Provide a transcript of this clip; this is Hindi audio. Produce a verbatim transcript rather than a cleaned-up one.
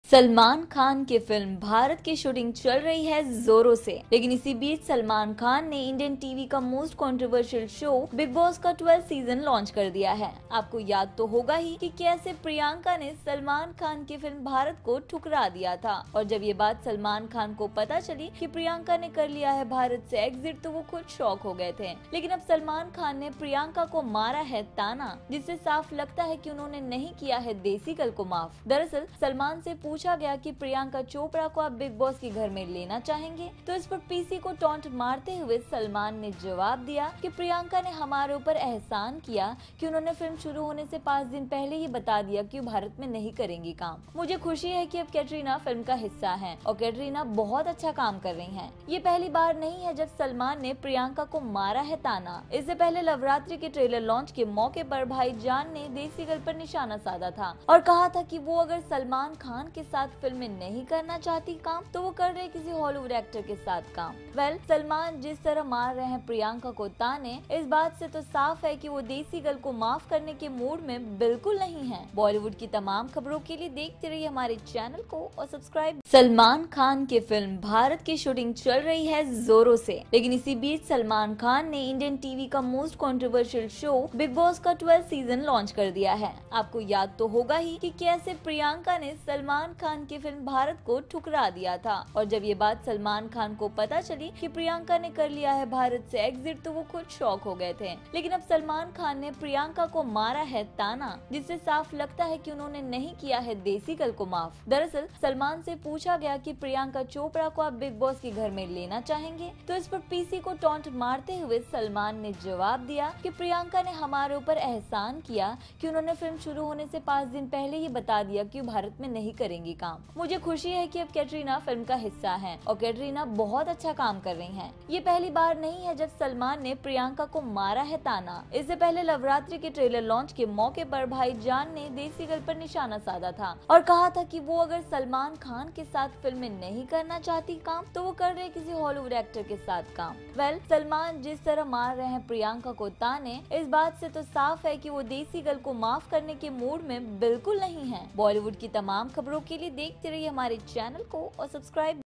सलमान खान की फिल्म भारत की शूटिंग चल रही है जोरों से, लेकिन इसी बीच सलमान खान ने इंडियन टीवी का most controversial show Bigg Boss का ट्वेल्थ सीजन लॉन्च कर दिया है। आपको याद तो होगा ही कि कैसे प्रियंका ने सलमान खान की फिल्म भारत को ठुकरा दिया था, और जब ये बात सलमान खान को पता चली कि प्रियंका ने कर लिया है भारत से एग्जिट, तो वो खुद शॉक हो गए थे। लेकिन अब सलमान खान ने प्रियंका को मारा है ताना, जिससे साफ लगता है कि उन्होंने नहीं किया है देसी कल को माफ। दरअसल सलमान से पूछा गया कि प्रियंका चोपड़ा को आप बिग बॉस के घर में लेना चाहेंगे, तो इस पर पीसी को टॉन्ट मारते हुए सलमान ने जवाब दिया कि प्रियंका ने हमारे ऊपर एहसान किया कि उन्होंने फिल्म शुरू होने से पाँच दिन पहले ही बता दिया कि भारत में नहीं करेंगी काम। मुझे खुशी है कि अब कैटरीना फिल्म का हिस्सा है और कैटरीना बहुत अच्छा काम कर रही हैं। ये पहली बार नहीं है जब सलमान ने प्रियंका को मारा है ताना। इससे पहले लवरात्रि के ट्रेलर लॉन्च के मौके पर भाईजान ने देसी गर्ल पर निशाना साधा था और कहा था कि वो अगर सलमान खान के साथ फिल्म में नहीं करना चाहती काम, तो वो कर रहे किसी हॉलीवुड एक्टर के साथ काम। वेल well, सलमान जिस तरह मार रहे हैं प्रियंका को ताने, इस बात से तो साफ है कि वो देसी गर्ल को माफ करने के मूड में बिल्कुल नहीं है। बॉलीवुड की तमाम खबरों के लिए देखते रहिए हमारे चैनल को और सब्सक्राइब। सलमान खान की फिल्म भारत की शूटिंग चल रही है जोरों से, लेकिन इसी बीच सलमान खान ने इंडियन टीवी का most controversial show Bigg Boss का ट्वेल्थ सीजन लॉन्च कर दिया है। आपको याद तो होगा ही कि कैसे प्रियंका ने सलमान खान की फिल्म भारत को ठुकरा दिया था, और जब ये बात सलमान खान को पता चली कि प्रियंका ने कर लिया है भारत से एग्जिट, तो वो खुद शॉक हो गए थे। लेकिन अब सलमान खान ने प्रियंका को मारा है ताना, जिससे साफ लगता है कि उन्होंने नहीं किया है देसी कल को माफ। दरअसल सलमान से पूछा गया कि प्रियंका चोपड़ा को आप बिग बॉस के घर में लेना चाहेंगे, तो इस पर पीसी को टॉन्ट मारते हुए सलमान ने जवाब दिया कि प्रियंका ने हमारे ऊपर एहसान किया कि उन्होंने फिल्म शुरू होने से पाँच दिन पहले ही बता दिया कि भारत में नहीं करेंगी काम। मुझे खुशी है कि अब कैटरीना फिल्म का हिस्सा है और कैटरीना बहुत अच्छा काम कर रही हैं। ये पहली बार नहीं है जब सलमान ने प्रियंका को मारा है ताना। इससे पहले लवरात्रि के ट्रेलर लॉन्च के मौके पर भाईजान ने देसी गर्ल पर निशाना साधा था और कहा था कि वो अगर सलमान खान के साथ फिल्म में नहीं करना चाहती काम, तो वो कर रहे किसी हॉलीवुड एक्टर के साथ काम। वेल well, सलमान जिस तरह मार रहे हैं प्रियंका को ताने, इस बात से तो साफ है कि वो देसी गर्ल को माफ करने के मूड में बिल्कुल नहीं है। बॉलीवुड की तमाम खबरों के लिए देखते रहिए हमारे चैनल को और सब्सक्राइब।